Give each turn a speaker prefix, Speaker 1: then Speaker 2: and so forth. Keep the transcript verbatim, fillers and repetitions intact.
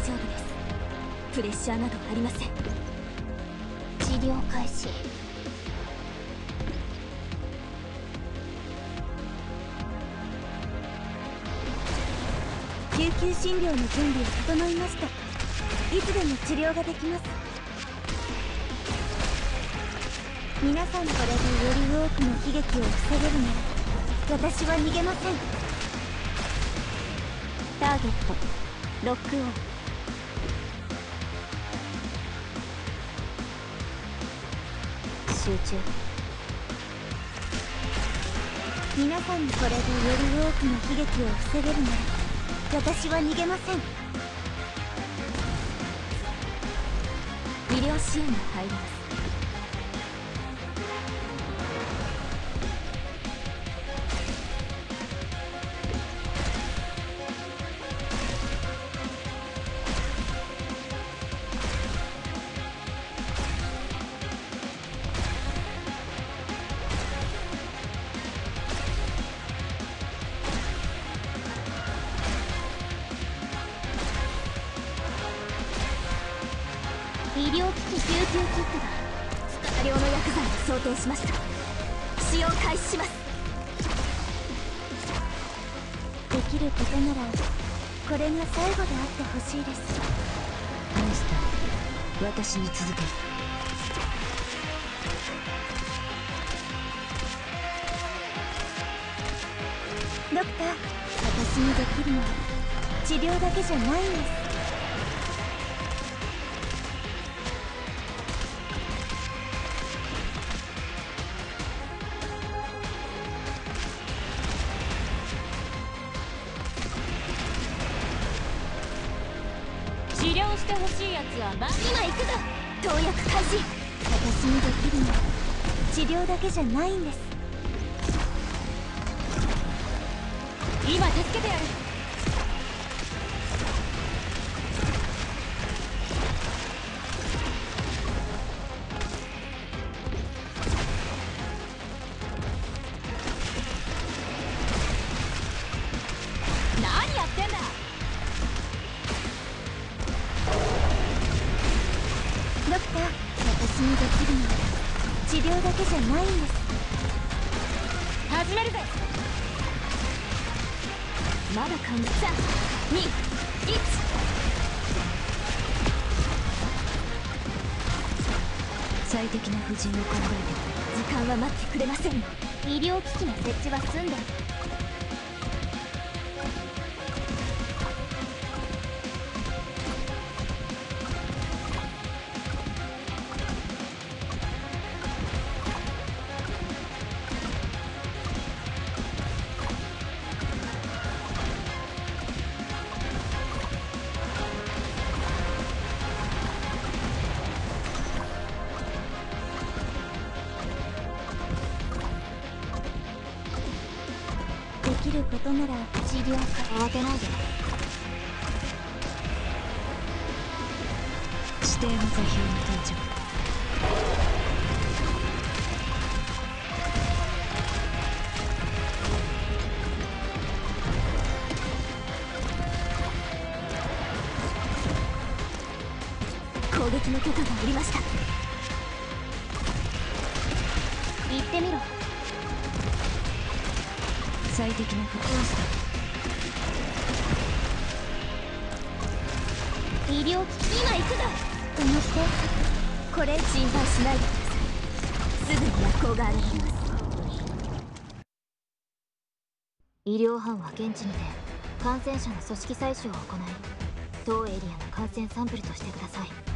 Speaker 1: 丈夫です。プレッシャーなどありません。
Speaker 2: 治療開始。
Speaker 1: 救急診療の準備は整いました。いつでも治療ができます。皆さん、これでより多くの悲劇を防げるなら私は逃げません。ターゲットロックオン。集中。皆さんにこれでより多くの悲劇を防げるなら私は逃げません。医療支援が入ります。医療機器救急キットだ。大量の薬剤を想定しました。使用開始します。できることならこれが最後であってほしいです。
Speaker 2: モンスター、私に続け。
Speaker 1: ドクター、私にできるのは治療だけじゃないんです。
Speaker 2: 治療してほしいやつはま
Speaker 1: 今行くぞ。投薬開始。私にできるのは治療だけじゃないんです。
Speaker 2: 今助けてやる。何やってんだ。
Speaker 1: ドクター、私にできるのは治療だけじゃないんです。
Speaker 2: 始めるぜ。まだ感じ。さん、に、いち。最適な布陣を考えて。
Speaker 1: 時間は待ってくれません。
Speaker 2: 医療機器の設置は済んでる。
Speaker 1: できることなら
Speaker 2: 治療か。慌てないで。指定の座標に到着。
Speaker 1: 攻撃の許可が下りました。
Speaker 2: 行ってみろ。最適な服装した。医療機器、
Speaker 1: 今行くぞ。止まって。これ心配しないでください。すぐに薬効が現れます。
Speaker 2: 医療班は現地にて感染者の組織採取を行い当エリアの感染サンプルとしてください。